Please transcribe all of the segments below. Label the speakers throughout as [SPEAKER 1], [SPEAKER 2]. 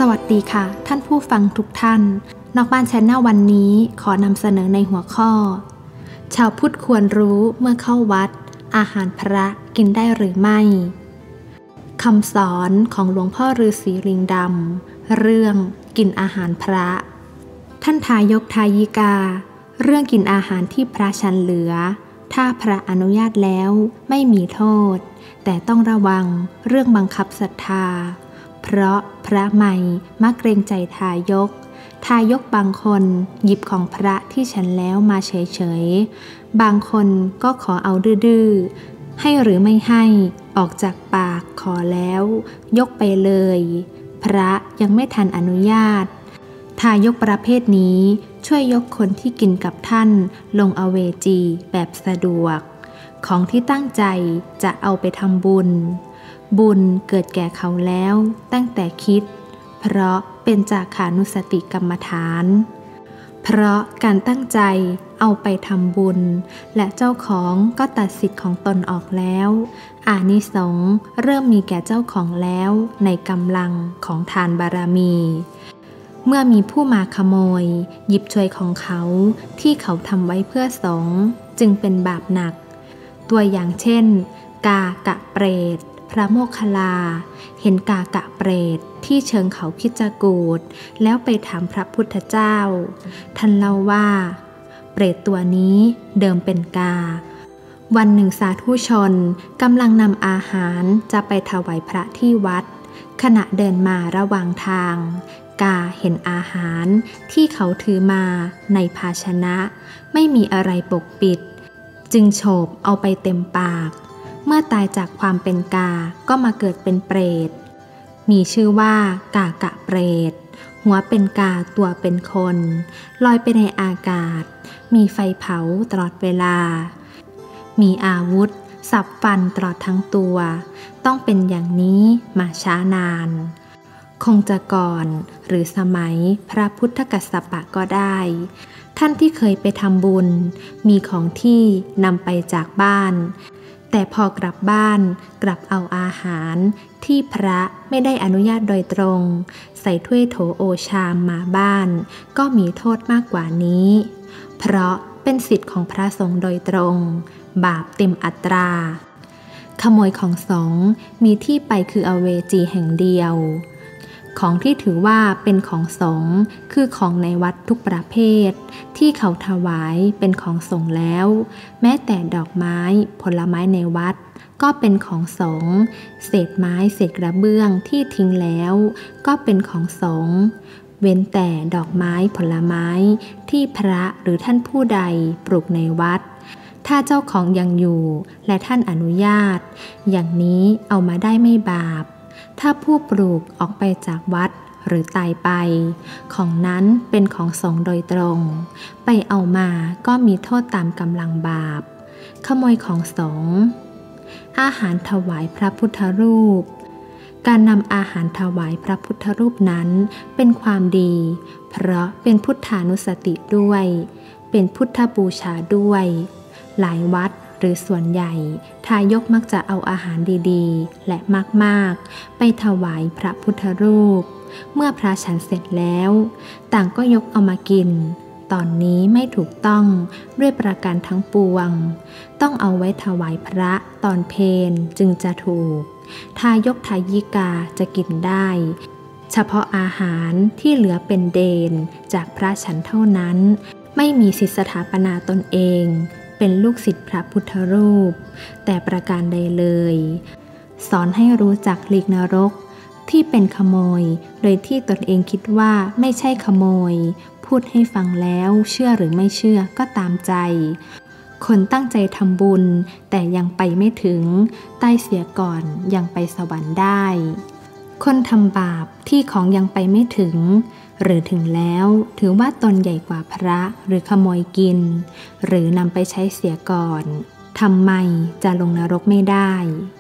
[SPEAKER 1] สวัสดีค่ะท่านผู้ฟังทุกท่านนอกบ้านแชนแนลวันนี้ขอนำเสนอในหัวข้อชาวพุทธควรรู้เมื่อเข้าวัดอาหารพระกินได้หรือไม่คำสอนของหลวงพ่อฤาษีลิงดำเรื่องกินอาหารพระท่านทายกทายิกาเรื่องกินอาหารที่พระฉันเหลือถ้าพระอนุญาตแล้วไม่มีโทษแต่ต้องระวังเรื่องบังคับศรัทธาเพราะพระใหม่มักเกรงใจทายกบางคนหยิบของพระที่ฉันแล้วมาเฉยๆบางคนก็ขอเอาดื้อๆให้หรือไม่ให้ออกจากปากขอแล้วยกไปเลยพระยังไม่ทันอนุญาตทายกประเภทนี้ช่วยยกคนที่กินกับท่านลงอเวจีแบบสะดวกของที่ตั้งใจจะเอาไปทำบุญเกิดแก่เขาแล้วตั้งแต่คิดเพราะเป็นจาขานุสติกรรมฐานเพราะการตั้งใจเอาไปทำบุญและเจ้าของก็ตัดสิทธิ์ของตนออกแล้วอานิสงส์เริ่มมีแก่เจ้าของแล้วในกำลังของทานบารมีเมื่อมีผู้มาขโมยหยิบฉวยของเขาที่เขาทำไว้เพื่อสงฆ์จึงเป็นบาปหนักตัวอย่างเช่นกากะเปรตพระโมคคัลลาเห็นกากะเปรตที่เชิงเขาคิจกูฏแล้วไปถามพระพุทธเจ้าท่านเล่าว่าเปรตตัวนี้เดิมเป็นกาวันหนึ่งสาธุชนกำลังนำอาหารจะไปถวายพระที่วัดขณะเดินมาระหว่างทางกาเห็นอาหารที่เขาถือมาในภาชนะไม่มีอะไรปกปิดจึงโฉบเอาไปเต็มปากเมื่อตายจากความเป็นกาก็มาเกิดเป็นเปรตมีชื่อว่ากากะเปรตหัวเป็นกาตัวเป็นคนลอยไปในอากาศมีไฟเผาตลอดเวลามีอาวุธสับฟันตลอดทั้งตัวต้องเป็นอย่างนี้มาช้านานคงจะก่อนหรือสมัยพระพุทธกัสสปะก็ได้ท่านที่เคยไปทำบุญมีของที่นำไปจากบ้านแต่พอกลับบ้านกลับเอาอาหารที่พระไม่ได้อนุญาตโดยตรงใส่ถ้วยโถโอชามมาบ้านก็มีโทษมากกว่านี้เพราะเป็นสิทธิ์ของพระสงฆ์โดยตรงบาปเต็มอัตราขโมยของสงฆ์มีที่ไปคืออเวจีแห่งเดียวของที่ถือว่าเป็นของสงฆ์คือของในวัดทุกประเภทที่เขาถวายเป็นของสงฆ์แล้วแม้แต่ดอกไม้ผลไม้ในวัดก็เป็นของสงฆ์เศษไม้เศษกระเบื้องที่ทิ้งแล้วก็เป็นของสงฆ์เว้นแต่ดอกไม้ผลไม้ที่พระหรือท่านผู้ใดปลูกในวัดถ้าเจ้าของยังอยู่และท่านอนุญาตอย่างนี้เอามาได้ไม่บาปถ้าผู้ปลูกออกไปจากวัดหรือตายไปของนั้นเป็นของสงฆ์โดยตรงไปเอามาก็มีโทษตามกำลังบาปขโมยของสงฆ์อาหารถวายพระพุทธรูปการนำอาหารถวายพระพุทธรูปนั้นเป็นความดีเพราะเป็นพุทธานุสติด้วยเป็นพุทธบูชาด้วยหลายวัดหรือส่วนใหญ่ทายกมักจะเอาอาหารดีๆและมากๆไปถวายพระพุทธรูปเมื่อพระฉันเสร็จแล้วต่างก็ยกเอามากินตอนนี้ไม่ถูกต้องด้วยประการทั้งปวงต้องเอาไว้ถวายพระตอนเพลจึงจะถูกทายกทายิกาจะกินได้เฉพาะอาหารที่เหลือเป็นเดนจากพระฉันเท่านั้นไม่มีสิทธิสถาปนาตนเองเป็นลูกศิษย์พระพุทธรูปแต่ประการใดเลยสอนให้รู้จักหลีกนรกที่เป็นขโมยโดยที่ตนเองคิดว่าไม่ใช่ขโมยพูดให้ฟังแล้วเชื่อหรือไม่เชื่อก็ตามใจคนตั้งใจทำบุญแต่ยังไปไม่ถึงตายเสียก่อนยังไปสวรรค์ได้คนทำบาปที่ของยังไปไม่ถึงหรือถึงแล้วถือว่าตนใหญ่กว่าพระหรือขโมยกินหรือนำไปใช้เสียก่อนทำไมจะลงนรกไม่ได้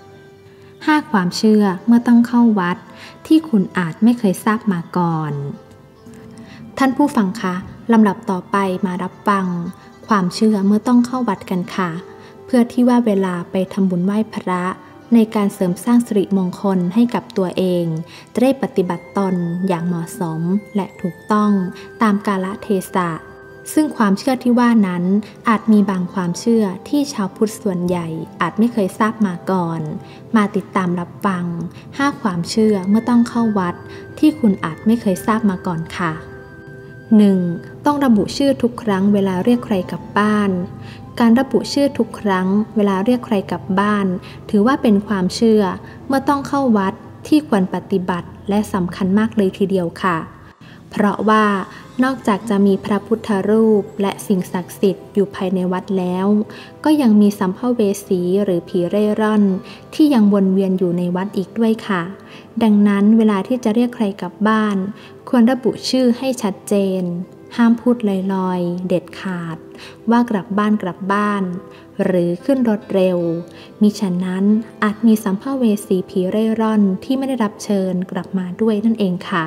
[SPEAKER 1] 5ความเชื่อเมื่อต้องเข้าวัดที่คุณอาจไม่เคยทราบมาก่อนท่านผู้ฟังคะลำดับต่อไปมารับฟังความเชื่อเมื่อต้องเข้าวัดกันค่ะเพื่อที่ว่าเวลาไปทำบุญไหว้พระในการเสริมสร้างสิริมงคลให้กับตัวเองจะได้ปฏิบัติตนอย่างเหมาะสมและถูกต้องตามกาลเทศะซึ่งความเชื่อที่ว่านั้นอาจมีบางความเชื่อที่ชาวพุทธส่วนใหญ่อาจไม่เคยทราบมาก่อนมาติดตามรับฟัง5ความเชื่อเมื่อต้องเข้าวัดที่คุณอาจไม่เคยทราบมาก่อนค่ะ 1. ต้องระบุชื่อทุกครั้งเวลาเรียกใครกลับบ้านการระบุชื่อทุกครั้งเวลาเรียกใครกลับบ้านถือว่าเป็นความเชื่อเมื่อต้องเข้าวัดที่ควรปฏิบัติและสำคัญมากเลยทีเดียวค่ะเพราะว่านอกจากจะมีพระพุทธรูปและสิ่งศักดิ์สิทธิ์อยู่ภายในวัดแล้วก็ยังมีสัมภเวสีหรือผีเร่ร่อนที่ยังวนเวียนอยู่ในวัดอีกด้วยค่ะดังนั้นเวลาที่จะเรียกใครกลับบ้านควรระบุชื่อให้ชัดเจนห้ามพูดลอยๆเด็ดขาดว่ากลับบ้านหรือขึ้นรถเร็วมิฉะนั้นอาจมีสัมภเวสีผีเร่ร่อนที่ไม่ได้รับเชิญกลับมาด้วยนั่นเองค่ะ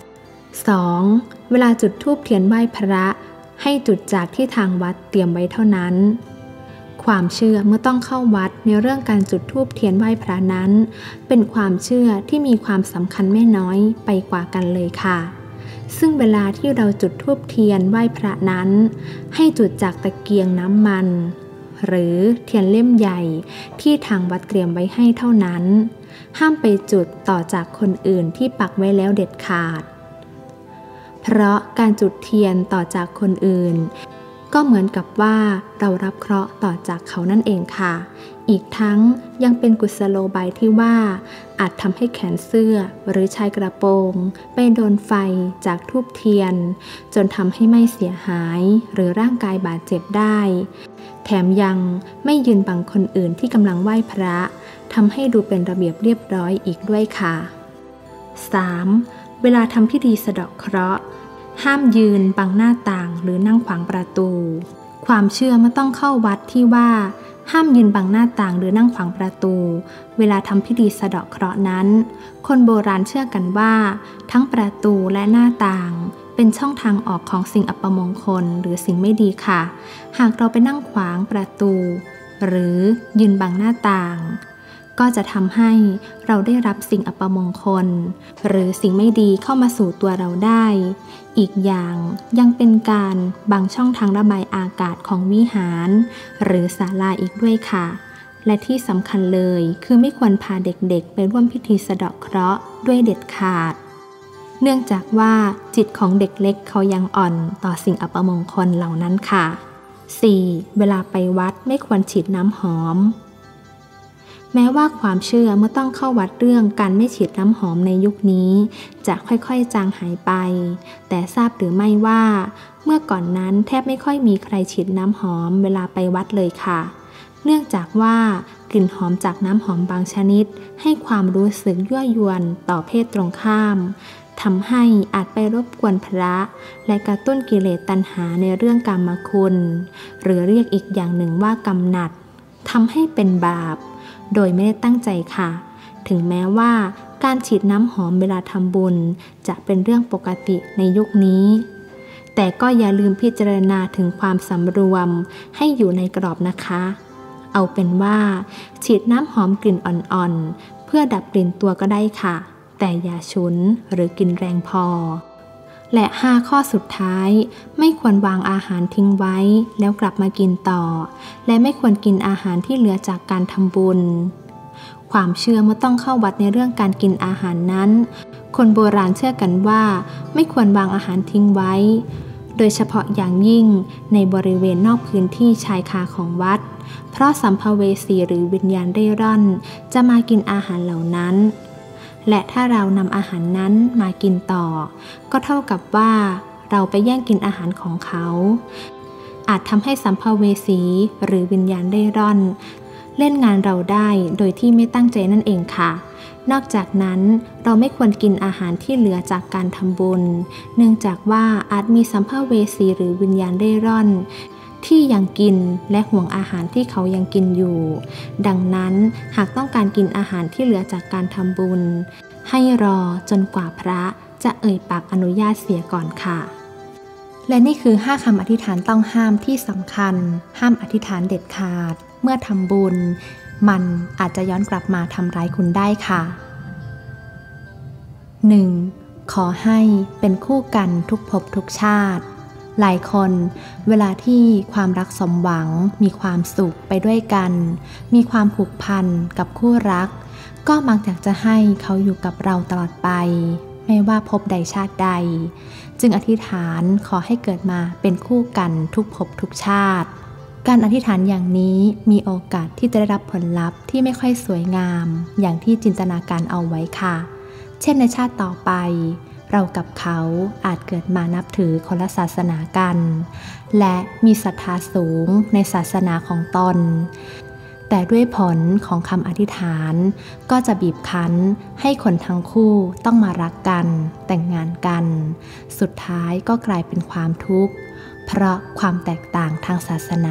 [SPEAKER 1] 2. เวลาจุดธูปเทียนไหว้พระให้จุดจากที่ทางวัดเตรียมไว้เท่านั้นความเชื่อเมื่อต้องเข้าวัดในเรื่องการจุดธูปเทียนไหว้พระนั้นเป็นความเชื่อที่มีความสำคัญไม่น้อยไปกว่ากันเลยค่ะซึ่งเวลาที่เราจุดธูปเทียนไหว้พระนั้นให้จุดจากตะเกียงน้ำมันหรือเทียนเล่มใหญ่ที่ทางวัดเตรียมไว้ให้เท่านั้นห้ามไปจุดต่อจากคนอื่นที่ปักไว้แล้วเด็ดขาดเพราะการจุดเทียนต่อจากคนอื่นก็เหมือนกับว่าเรารับเคราะห์ต่อจากเขานั่นเองค่ะอีกทั้งยังเป็นกุศโลบายที่ว่าอาจทำให้แขนเสื้อหรือชายกระโปรงไปโดนไฟจากธูปเทียนจนทำให้ไม่เสียหายหรือร่างกายบาดเจ็บได้แถมยังไม่ยืนบังคนอื่นที่กำลังไหว้พระทำให้ดูเป็นระเบียบเรียบร้อยอีกด้วยค่ะ 3. เวลาทำพิธีสะเดาะเคราะห์ห้ามยืนบังหน้าต่างหรือนั่งขวางประตูความเชื่อเมื่อต้องเข้าวัดที่ว่าห้ามยืนบังหน้าต่างหรือนั่งขวางประตูเวลาทำพิธีสะเดาะเคราะห์นั้นคนโบราณเชื่อกันว่าทั้งประตูและหน้าต่างเป็นช่องทางออกของสิ่งอัปมงคลหรือสิ่งไม่ดีค่ะหากเราไปนั่งขวางประตูหรือยืนบังหน้าต่างก็จะทำให้เราได้รับสิ่งอัปมงคลหรือสิ่งไม่ดีเข้ามาสู่ตัวเราได้อีกอย่างยังเป็นการบังช่องทางระบายอากาศของวิหารหรือศาลาอีกด้วยค่ะและที่สำคัญเลยคือไม่ควรพาเด็กๆไปร่วมพิธีสะเดาะเคราะห์ด้วยเด็ดขาดเนื่องจากว่าจิตของเด็กเล็กเขายังอ่อนต่อสิ่งอัปมงคลเหล่านั้นค่ะ 4. เวลาไปวัดไม่ควรฉีดน้ำหอมแม้ว่าความเชื่อเมื่อต้องเข้าวัดเรื่องการไม่ฉีดน้ำหอมในยุคนี้จะค่อยๆจางหายไปแต่ทราบหรือไม่ว่าเมื่อก่อนนั้นแทบไม่ค่อยมีใครฉีดน้ำหอมเวลาไปวัดเลยค่ะเนื่องจากว่ากลิ่นหอมจากน้ำหอมบางชนิดให้ความรู้สึกยั่วยวนต่อเพศตรงข้ามทำให้อาจไปรบกวนพระและกระตุ้นกิเลสตัณหาในเรื่องกามคุณหรือเรียกอีกอย่างหนึ่งว่ากำหนัดทำให้เป็นบาปโดยไม่ได้ตั้งใจค่ะถึงแม้ว่าการฉีดน้ำหอมเวลาทำบุญจะเป็นเรื่องปกติในยุคนี้แต่ก็อย่าลืมพิจารณาถึงความสำรวมให้อยู่ในกรอบนะคะเอาเป็นว่าฉีดน้ำหอมกลิ่นอ่อนๆเพื่อดับกลิ่นตัวก็ได้ค่ะแต่อย่าฉุนหรือกลิ่นแรงพอและ5ข้อสุดท้ายไม่ควรวางอาหารทิ้งไว้แล้วกลับมากินต่อและไม่ควรกินอาหารที่เหลือจากการทำบุญความเชื่อเมื่อต้องเข้าวัดในเรื่องการกินอาหารนั้นคนโบราณเชื่อกันว่าไม่ควรวางอาหารทิ้งไว้โดยเฉพาะอย่างยิ่งในบริเวณนอกพื้นที่ชายคาของวัดเพราะสัมภเวสีหรือวิญญาณเร่ร่อนจะมากินอาหารเหล่านั้นและถ้าเรานำอาหารนั้นมากินต่อก็เท่ากับว่าเราไปแย่งกินอาหารของเขาอาจทำให้สัมภเวสีหรือวิญญาณเร่ร่อนเล่นงานเราได้โดยที่ไม่ตั้งใจนั่นเองค่ะนอกจากนั้นเราไม่ควรกินอาหารที่เหลือจากการทำบุญเนื่องจากว่าอาจมีสัมภเวสีหรือวิญญาณเร่ร่อนที่ยังกินและห่วงอาหารที่เขายังกินอยู่ดังนั้นหากต้องการกินอาหารที่เหลือจากการทำบุญให้รอจนกว่าพระจะเอ่ยปากอนุญาตเสียก่อนค่ะและนี่คือ5คำอธิษฐานต้องห้ามที่สำคัญห้ามอธิษฐานเด็ดขาดเมื่อทำบุญมันอาจจะย้อนกลับมาทำร้ายคุณได้ค่ะ 1. ขอให้เป็นคู่กันทุกภพทุกชาติหลายคนเวลาที่ความรักสมหวังมีความสุขไปด้วยกันมีความผูกพันกับคู่รักก็มักอยากจะให้เขาอยู่กับเราตลอดไปไม่ว่าภพใดชาติใดจึงอธิษฐานขอให้เกิดมาเป็นคู่กันทุกภพทุกชาติการอธิษฐานอย่างนี้มีโอกาสที่จะได้รับผลลัพธ์ที่ไม่ค่อยสวยงามอย่างที่จินตนาการเอาไว้ค่ะเช่นในชาติต่อไปเรากับเขาอาจเกิดมานับถือคนละศาสนากันและมีศรัทธาสูงในศาสนาของตนแต่ด้วยผลของคำอธิษฐานก็จะบีบคั้นให้คนทั้งคู่ต้องมารักกันแต่งงานกันสุดท้ายก็กลายเป็นความทุกข์เพราะความแตกต่างทางศาสนา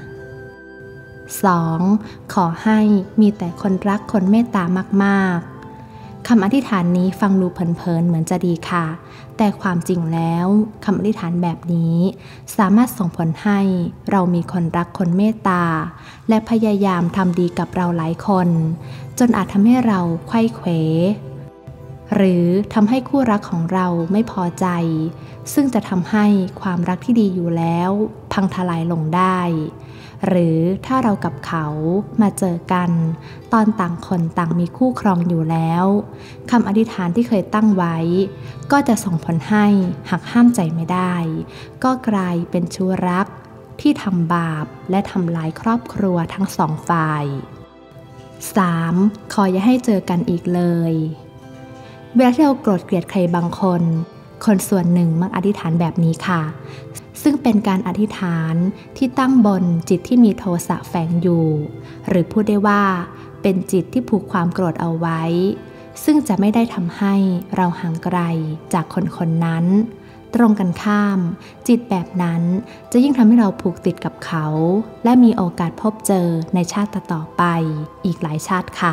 [SPEAKER 1] 2. ขอให้มีแต่คนรักคนเมตตามากๆคำอธิษฐานนี้ฟังดูเพลินๆเหมือนจะดีค่ะแต่ความจริงแล้วคำอธิษฐานแบบนี้สามารถส่งผลให้เรามีคนรักคนเมตตาและพยายามทำดีกับเราหลายคนจนอาจทำให้เราไขว้เขวหรือทำให้คู่รักของเราไม่พอใจซึ่งจะทำให้ความรักที่ดีอยู่แล้วพังทลายลงได้หรือถ้าเรากับเขามาเจอกันตอนต่างคนต่างมีคู่ครองอยู่แล้วคำอธิษฐานที่เคยตั้งไว้ก็จะส่งผลให้หักห้ามใจไม่ได้ก็กลายเป็นชู้รักที่ทำบาปและทำลายครอบครัวทั้งสองฝ่าย 3. ขออย่าให้เจอกันอีกเลยเวลาที่เราโกรธเกลียดใครบางคนส่วนหนึ่งมักอธิษฐานแบบนี้ค่ะซึ่งเป็นการอธิษฐานที่ตั้งบนจิตที่มีโทสะแฝงอยู่หรือพูดได้ว่าเป็นจิตที่ผูกความโกรธเอาไว้ซึ่งจะไม่ได้ทำให้เราห่างไกลจากคนคนนั้นตรงกันข้ามจิตแบบนั้นจะยิ่งทำให้เราผูกติดกับเขาและมีโอกาสพบเจอในชาติต่อไปอีกหลายชาติค่ะ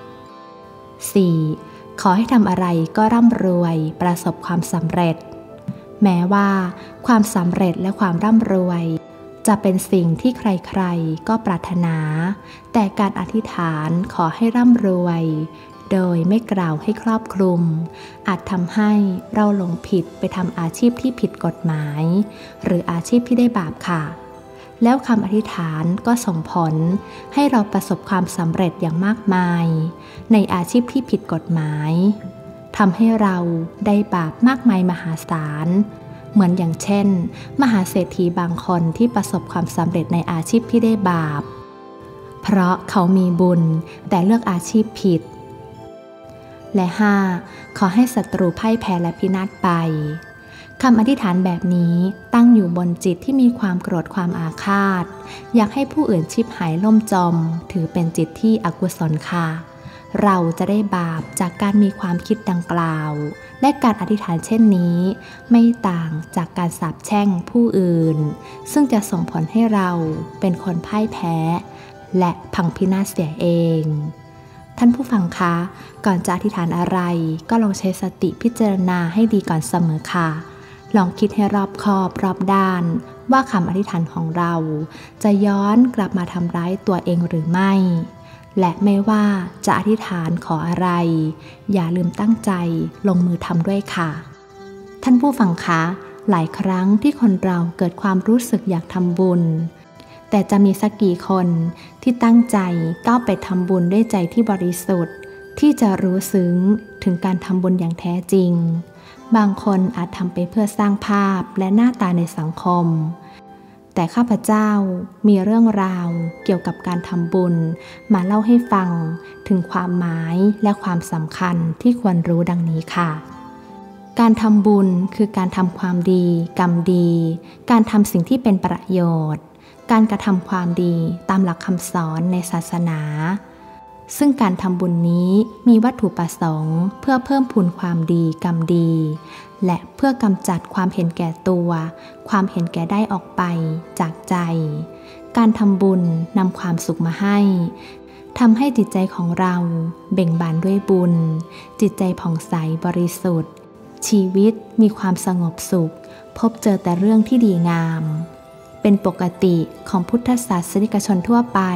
[SPEAKER 1] 4. ขอให้ทำอะไรก็ร่ำรวยประสบความสำเร็จแม้ว่าความสำเร็จและความร่ำรวยจะเป็นสิ่งที่ใครๆก็ปรารถนาแต่การอธิษฐานขอให้ร่ำรวยโดยไม่กล่าวให้ครอบคลุมอาจทำให้เราหลงผิดไปทำอาชีพที่ผิดกฎหมายหรืออาชีพที่ได้บาปค่ะแล้วคำอธิษฐานก็ส่งผลให้เราประสบความสำเร็จอย่างมากมายในอาชีพที่ผิดกฎหมายทำให้เราได้บาปมากมายมหาศาลเหมือนอย่างเช่นมหาเศรษฐีบางคนที่ประสบความสำเร็จในอาชีพที่ได้บาปเพราะเขามีบุญแต่เลือกอาชีพผิดและ 5. ขอให้ศัตรูพ่ายแพ้และพินาศไปคำอธิษฐานแบบนี้ตั้งอยู่บนจิตที่มีความโกรธความอาฆาตอยากให้ผู้อื่นชิบหายล่มจมถือเป็นจิตที่อกุศลค่ะเราจะได้บาปจากการมีความคิดดังกล่าวและการอธิษฐานเช่นนี้ไม่ต่างจากการสาปแช่งผู้อื่นซึ่งจะส่งผลให้เราเป็นคนพ่ายแพ้และพังพินาศเสียเองท่านผู้ฟังคะก่อนจะอธิษฐานอะไรก็ลองใช้สติพิจารณาให้ดีก่อนเสมอค่ะลองคิดให้รอบคอบรอบด้านว่าคำอธิษฐานของเราจะย้อนกลับมาทำร้ายตัวเองหรือไม่และไม่ว่าจะอธิษฐานขออะไรอย่าลืมตั้งใจลงมือทำด้วยค่ะท่านผู้ฟังคะหลายครั้งที่คนเราเกิดความรู้สึกอยากทำบุญแต่จะมีสักกี่คนที่ตั้งใจก้าวไปทำบุญด้วยใจที่บริสุทธิ์ที่จะรู้ซึ้งถึงการทำบุญอย่างแท้จริงบางคนอาจทำไปเพื่อสร้างภาพและหน้าตาในสังคมแต่ข้าพเจ้ามีเรื่องราวเกี่ยวกับการทำบุญมาเล่าให้ฟังถึงความหมายและความสำคัญที่ควรรู้ดังนี้ค่ะการทำบุญคือการทำความดีกรรมดีการทำสิ่งที่เป็นประโยชน์การกระทำความดีตามหลักคำสอนในศาสนาซึ่งการทำบุญนี้มีวัตถุประสงค์เพื่อเพิ่มพูนความดีกรรมดีและเพื่อกำจัดความเห็นแก่ตัวความเห็นแก่ได้ออกไปจากใจการทำบุญนำความสุขมาให้ทำให้จิตใจของเราเบ่งบานด้วยบุญจิตใจผ่องใสบริสุทธิ์ชีวิตมีความสงบสุขพบเจอแต่เรื่องที่ดีงามเป็นปกติของพุทธศาสนิกชนทั่วไป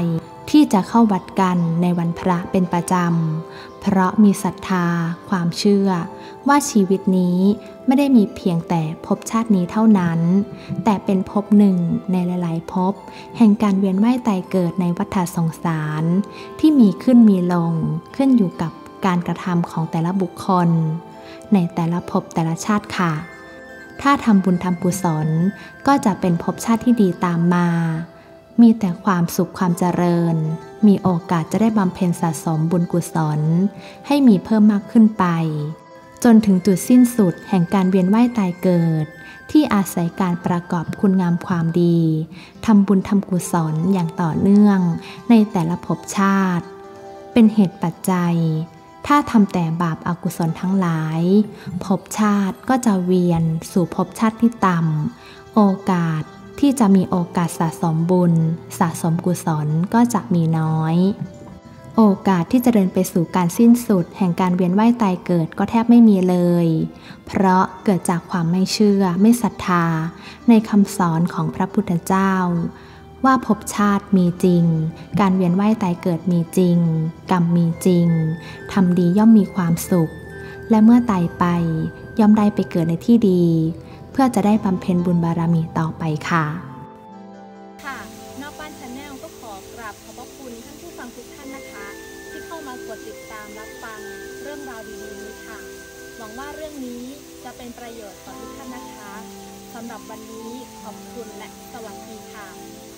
[SPEAKER 1] ที่จะเข้าวัดกันในวันพระเป็นประจำเพราะมีศรัทธาความเชื่อว่าชีวิตนี้ไม่ได้มีเพียงแต่ภพชาตินี้เท่านั้นแต่เป็นภพหนึ่งในหลายๆภพแห่งการเวียนว่ายตายเกิดในวัฏสงสารที่มีขึ้นมีลงขึ้นอยู่กับการกระทำของแต่ละบุคคลในแต่ละภพแต่ละชาติค่ะถ้าทำบุญทำกุศลก็จะเป็นภพชาติที่ดีตามมามีแต่ความสุขความเจริญมีโอกาสจะได้บำเพ็ญสะสมบุญกุศลให้มีเพิ่มมากขึ้นไปจนถึงจุดสิ้นสุดแห่งการเวียนว่ายตายเกิดที่อาศัยการประกอบคุณงามความดีทำบุญทำกุศลอย่างต่อเนื่องในแต่ละภพชาติเป็นเหตุปัจจัยถ้าทำแต่บาปอกุศลทั้งหลายภพชาติก็จะเวียนสู่ภพชาติที่ต่ำโอกาสที่จะมีโอกาสสะสมบุญสะสมกุศลก็จะมีน้อยโอกาสที่จะเดินไปสู่การสิ้นสุดแห่งการเวียนว่ายตายเกิดก็แทบไม่มีเลยเพราะเกิดจากความไม่เชื่อไม่ศรัทธาในคำสอนของพระพุทธเจ้าว่าภพชาติมีจริงการเวียนว่ายตายเกิดมีจริงกรรมมีจริงทำดีย่อมมีความสุขและเมื่อตายไปย่อมได้ไปเกิดในที่ดีเพื่อจะได้บำเพ็ญบุญบารมีต่อไปค่ะ
[SPEAKER 2] ค่ะนอกบ้าน Channel ก็ขอกราบขอบพระคุณท่านผู้ฟังทุกท่านนะคะที่เข้ามากดติดตามรับฟังเรื่องราวดีๆนี้ค่ะหวังว่าเรื่องนี้จะเป็นประโยชน์ต่อทุกท่านนะคะสำหรับวันนี้ขอบคุณและสวัสดีค่ะ